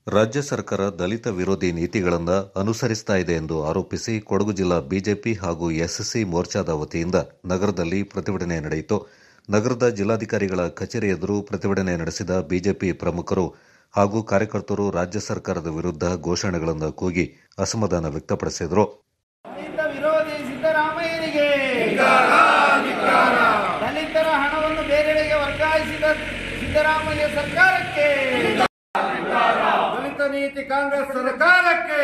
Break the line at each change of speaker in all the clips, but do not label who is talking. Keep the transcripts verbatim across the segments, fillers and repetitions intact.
ರಾಜ್ಯ ಸರ್ಕಾರ ದಲಿತ ವಿರೋಧಿ ನೀತಿಗಳನ್ನು ಅನುಸರಿಸ್ತಾ ಇದೆ ಎಂದು ಆರೋಪಿಸಿ ಕೊಡಗು ಜಿಲ್ಲಾ ಬಿಜೆಪಿ ಹಾಗೂ ಎಸ್ಸಿ ಮೋರ್ಚಾದ ವತಿಯಿಂದ ನಗರದಲ್ಲಿ ಪ್ರತಿಭಟನೆ ನಡೆಯಿತು. ನಗರದ ಜಿಲ್ಲಾಧಿಕಾರಿಗಳ ಕಚೇರಿ ಎದುರು ಪ್ರತಿಭಟನೆ ನಡೆಸಿದ ಬಿಜೆಪಿ ಪ್ರಮುಖರು ಹಾಗೂ ಕಾರ್ಯಕರ್ತರು ರಾಜ್ಯ ಸರ್ಕಾರದ ವಿರುದ್ಧ ಘೋಷಣೆಗಳನ್ನು ಕೂಗಿ ಅಸಮಾಧಾನ ವ್ಯಕ್ತಪಡಿಸಿದರು.
ದಲಿತರ ಹಣವನ್ನು ಬೇರೆಡೆಗೆ ವರ್ಗಾಯಿಸಿದ ಸಿದ್ದರಾಮಯ್ಯ ಸರ್ಕಾರಕ್ಕೆ, ದಲಿತ ನೀತಿ ಕಾಂಗ್ರೆಸ್ ಸರ್ಕಾರಕ್ಕೆ,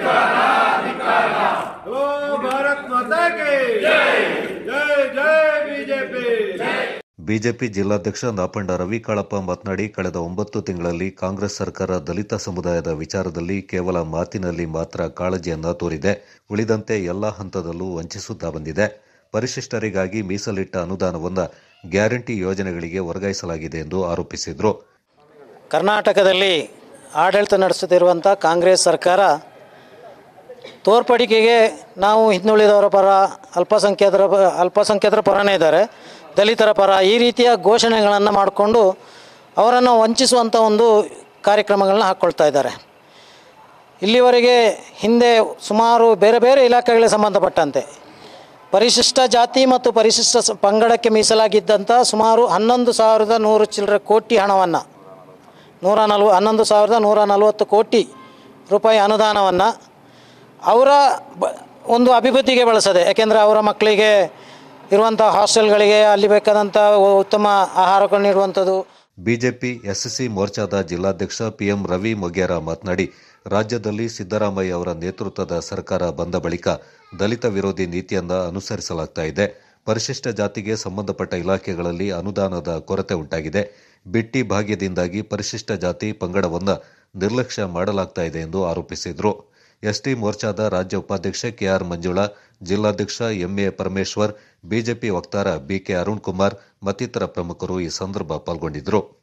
ಓ ಭಾರತ್ ಮಾತಾ ಕೇ ಜೈ, ಜೈ ಬಿಜೆಪಿ.
ಬಿಜೆಪಿ ಜಿಲ್ಲಾಧ್ಯಕ್ಷ ನಾಪಂಡ ರವಿ ಕಾಳಪ್ಪ ಮಾತನಾಡಿ, ಕಳೆದ ಒಂಬತ್ತು ತಿಂಗಳಲ್ಲಿ ಕಾಂಗ್ರೆಸ್ ಸರ್ಕಾರ ದಲಿತ ಸಮುದಾಯದ ವಿಚಾರದಲ್ಲಿ ಕೇವಲ ಮಾತಿನಲ್ಲಿ ಮಾತ್ರ ಕಾಳಜಿಯನ್ನ ತೋರಿದೆ, ಉಳಿದಂತೆ ಎಲ್ಲಾ ಹಂತದಲ್ಲೂ ವಂಚಿಸುತ್ತಾ ಬಂದಿದೆ. ಪರಿಶಿಷ್ಟರಿಗಾಗಿ ಮೀಸಲಿಟ್ಟ ಅನುದಾನವನ್ನು ಗ್ಯಾರಂಟಿ ಯೋಜನೆಗಳಿಗೆ ವರ್ಗಾಯಿಸಲಾಗಿದೆ ಎಂದು ಆರೋಪಿಸಿದರು.
ಕರ್ನಾಟಕದಲ್ಲಿ ಆಡಳಿತ ನಡೆಸುತ್ತಿರುವಂಥ ಕಾಂಗ್ರೆಸ್ ಸರ್ಕಾರ ತೋರ್ಪಡಿಕೆಗೆ ನಾವು ಹಿಂದುಳಿದವರ ಪರ, ಅಲ್ಪಸಂಖ್ಯಾತರ ಅಲ್ಪಸಂಖ್ಯಾತರ ಪರನೇ ಇದ್ದಾರೆ, ದಲಿತರ ಪರ, ಈ ರೀತಿಯ ಘೋಷಣೆಗಳನ್ನು ಮಾಡಿಕೊಂಡು ಅವರನ್ನು ವಂಚಿಸುವಂಥ ಒಂದು ಕಾರ್ಯಕ್ರಮಗಳನ್ನ ಹಾಕ್ಕೊಳ್ತಾ ಇದ್ದಾರೆ. ಇಲ್ಲಿವರೆಗೆ ಹಿಂದೆ ಸುಮಾರು ಬೇರೆ ಬೇರೆ ಇಲಾಖೆಗಳಿಗೆ ಸಂಬಂಧಪಟ್ಟಂತೆ ಪರಿಶಿಷ್ಟ ಜಾತಿ ಮತ್ತು ಪರಿಶಿಷ್ಟ ಪಂಗಡಕ್ಕೆ ಮೀಸಲಾಗಿದ್ದಂಥ ಸುಮಾರು ಹನ್ನೊಂದು ಸಾವಿರದ ನೂರು ಚಿಲ್ಲರೆ ಕೋಟಿ ಹಣವನ್ನು ನೂರ ನಲ್ವ ಹನ್ನೊಂದು ಸಾವಿರದ ನೂರ ನಲವತ್ತು ಕೋಟಿ ರೂಪಾಯಿ ಅನುದಾನವನ್ನು ಅವರ ಒಂದು ಅಭಿವೃದ್ಧಿಗೆ ಬಳಸದೆ, ಯಾಕೆಂದರೆ ಅವರ ಮಕ್ಕಳಿಗೆ ಇರುವಂಥ ಹಾಸ್ಟೆಲ್ಗಳಿಗೆ ಅಲ್ಲಿ ಬೇಕಾದಂಥ ಉತ್ತಮ ಆಹಾರಗಳು ನೀಡುವಂಥದ್ದು.
ಬಿಜೆಪಿ ಎಸ್ಸಿ ಮೋರ್ಚಾದ ಜಿಲ್ಲಾಧ್ಯಕ್ಷ ಪಿಎಂ ರವಿ ಮೊಗ್ಯಾರ ಮಾತನಾಡಿ, ರಾಜ್ಯದಲ್ಲಿ ಸಿದ್ದರಾಮಯ್ಯ ಅವರ ನೇತೃತ್ವದ ಸರ್ಕಾರ ಬಂದ ಬಳಿಕ ದಲಿತ ವಿರೋಧಿ ನೀತಿಯನ್ನು ಅನುಸರಿಸಲಾಗ್ತಾ ಇದೆ. ಪರಿಶಿಷ್ಟ ಜಾತಿಗೆ ಸಂಬಂಧಪಟ್ಟ ಇಲಾಖೆಗಳಲ್ಲಿ ಅನುದಾನದ ಕೊರತೆ ಉಂಟಾಗಿದೆ. ಬಿಟ್ಟಿ ಭಾಗ್ಯದಿಂದಾಗಿ ಪರಿಶಿಷ್ಟ ಜಾತಿ ಪಂಗಡವನ್ನು ನಿರ್ಲಕ್ಷ್ಯ ಮಾಡಲಾಗ್ತಾ ಇದೆ ಎಂದು ಆರೋಪಿಸಿದರು. ಎಸ್ಟಿ ಮೋರ್ಚಾದ ರಾಜ್ಯ ಉಪಾಧ್ಯಕ್ಷ ಕೆಆರ್ ಮಂಜುಳಾ, ಜಿಲ್ಲಾಧ್ಯಕ್ಷ ಎಂಎ ಪರಮೇಶ್ವರ್, ಬಿಜೆಪಿ ವಕ್ತಾರ ಬಿಕೆ ಅರುಣ್ ಕುಮಾರ್ ಮತ್ತಿತರ ಪ್ರಮುಖರು ಈ ಸಂದರ್ಭ ಪಾಲ್ಗೊಂಡಿದ್ದರು.